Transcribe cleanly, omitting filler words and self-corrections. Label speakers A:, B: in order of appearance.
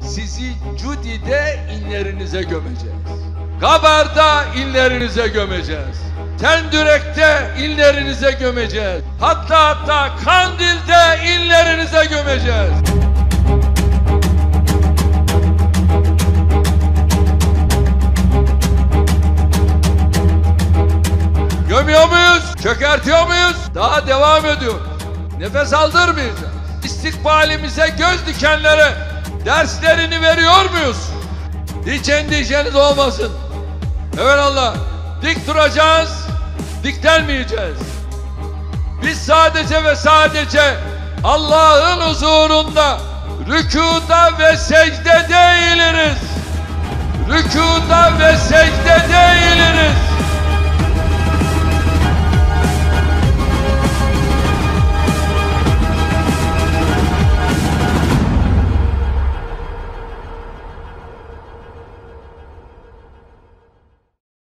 A: sizi Cudi'de inlerinize gömeceğiz. Kabar'da inlerinize gömeceğiz. Tendürek'te inlerinize gömeceğiz. Hatta Kandil'de inlerinize gömeceğiz. Gömüyor muyuz? Çökertiyor muyuz? Daha devam ediyor. Nefes aldırmayacağız. İstikbalimize göz dikenlere derslerini veriyor muyuz? Hiç endişeniz olmasın. Evelallah dik duracağız, diklenmeyeceğiz. Biz sadece ve sadece Allah'ın huzurunda rükuda ve secde değiliz. Rükuda ve secde değiliz.